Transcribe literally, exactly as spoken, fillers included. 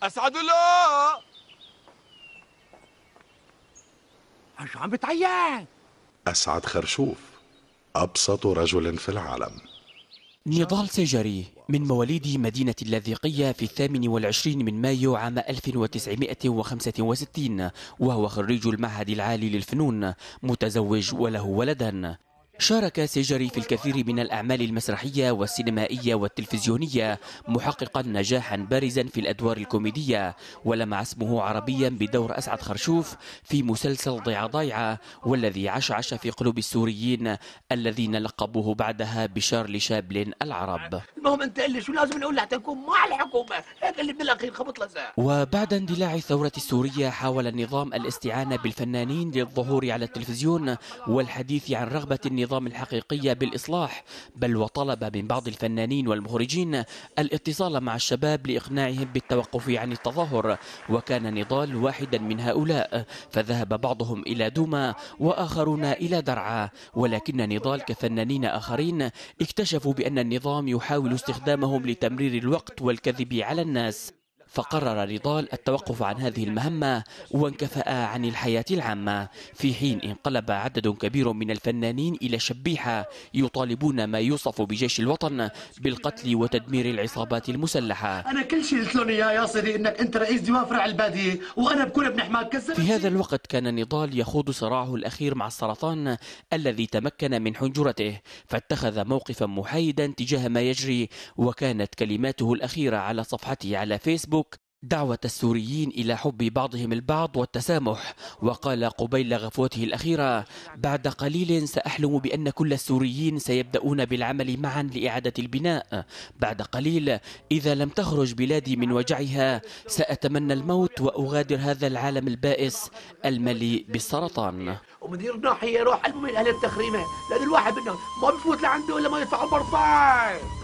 اسعد الله. شو عم بتعيط؟ أسعد خرشوف أبسط رجل في العالم. نضال سيجري من مواليد مدينة اللاذقية في الثامن والعشرين من مايو عام ألف وتسعمائة وخمسة وستين، وهو خريج المعهد العالي للفنون، متزوج وله ولدان. شارك سيجري في الكثير من الأعمال المسرحية والسينمائية والتلفزيونية، محققا نجاحا بارزا في الأدوار الكوميدية، ولمع اسمه عربيا بدور أسعد خرشوف في مسلسل ضيعة ضيعة، والذي عشعش في قلوب السوريين الذين لقبوه بعدها بشارلي شابلن العرب. المهم انت قل لي شو لازم نقول لحتى نكون مع الحكومه، هيك اللي بالاخير خبط لزق. وبعد اندلاع الثورة السورية حاول النظام الاستعانة بالفنانين للظهور على التلفزيون والحديث عن رغبة النظام الحقيقية بالإصلاح، بل وطلب من بعض الفنانين والمخرجين الاتصال مع الشباب لإقناعهم بالتوقف عن التظاهر، وكان نضال واحدا من هؤلاء، فذهب بعضهم إلى دوما وآخرون إلى درعا، ولكن نضال كفنانين آخرين اكتشفوا بأن النظام يحاول استخدامهم لتمرير الوقت والكذب على الناس، فقرر نضال التوقف عن هذه المهمة وانكفأ عن الحياة العامة، في حين انقلب عدد كبير من الفنانين إلى شبيحة يطالبون ما يوصف بجيش الوطن بالقتل وتدمير العصابات المسلحة. أنا كل شيء قلت لهم إياه يا صديقي إنك أنت رئيس ديوان فرع البادية وأنا بكون ابن حماد كذب. في هذا الوقت كان نضال يخوض صراعه الأخير مع السرطان الذي تمكن من حنجرته، فاتخذ موقفا محايدا تجاه ما يجري، وكانت كلماته الأخيرة على صفحته على فيسبوك دعوة السوريين إلى حب بعضهم البعض والتسامح، وقال قبيل غفوته الأخيرة: بعد قليل سأحلم بأن كل السوريين سيبدأون بالعمل معا لإعادة البناء، بعد قليل إذا لم تخرج بلادي من وجعها سأتمنى الموت وأغادر هذا العالم البائس المليء بالسرطان. ومدير الناحيه يروح على اهل التخريمه، لان الواحد منهم ما بفوت لعنده الا ما يدفع المرصاد.